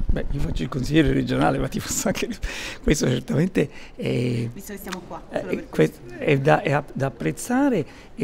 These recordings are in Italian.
Beh, io faccio il consigliere regionale, ma ti posso anche... Questo certamente Visto che siamo qua, solo per questo. è da apprezzare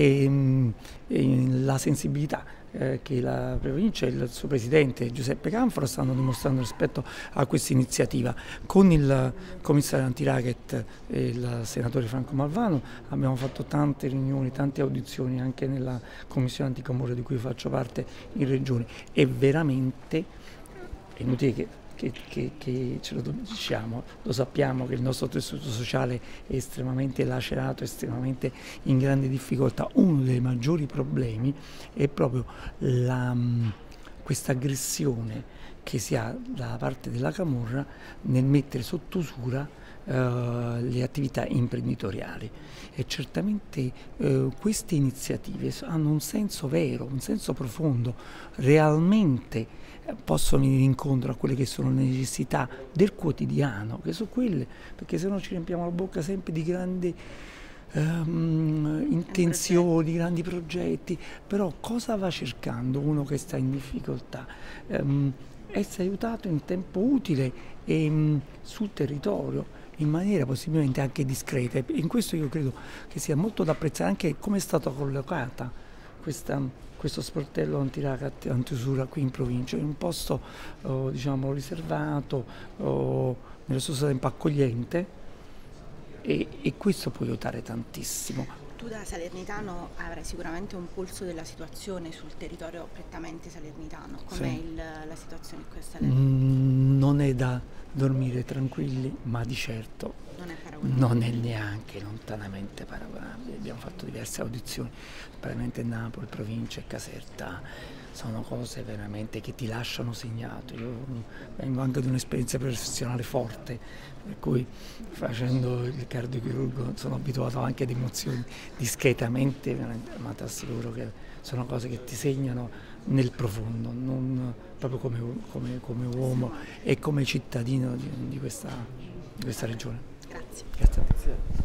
la sensibilità che la provincia e il suo presidente Giuseppe Canfora stanno dimostrando rispetto a questa iniziativa. Con il commissario antiracket e il senatore Franco Malvano abbiamo fatto tante riunioni, tante audizioni anche nella commissione anticamorra di cui faccio parte in regione, e veramente è inutile che ce lo diciamo, lo sappiamo che il nostro tessuto sociale è estremamente lacerato, estremamente in grande difficoltà. Uno dei maggiori problemi è proprio questa aggressione che si ha da parte della camorra nel mettere sotto usura le attività imprenditoriali, e certamente queste iniziative hanno un senso vero, un senso profondo, realmente possono venire incontro a quelle che sono le necessità del quotidiano, che sono quelle, perché se no ci riempiamo la bocca sempre di grandi intenzioni, grandi progetti, però cosa va cercando uno che sta in difficoltà? Essere aiutato in tempo utile e sul territorio, in maniera possibilmente anche discreta. E in questo io credo che sia molto da apprezzare anche come è stata collocata questo sportello antiracket, antiusura qui in provincia, in un posto diciamo riservato, nello stesso tempo accogliente, e questo può aiutare tantissimo. Tu da salernitano avrai sicuramente un polso della situazione sul territorio prettamente salernitano. Com'è Sì. la situazione qui a Salerno? Non è da dormire tranquilli, ma di certo Non è paragonabile. non è neanche lontanamente paragonabile. Abbiamo fatto diverse audizioni, veramente Napoli, provincia e Caserta, sono cose veramente che ti lasciano segnato. Io vengo anche da un'esperienza professionale forte, per cui facendo il cardiochirurgo sono abituato anche ad emozioni discretamente, ma ti assicuro che sono cose che ti segnano nel profondo, non proprio come uomo e come cittadino di questa regione. Grazie. Grazie a te.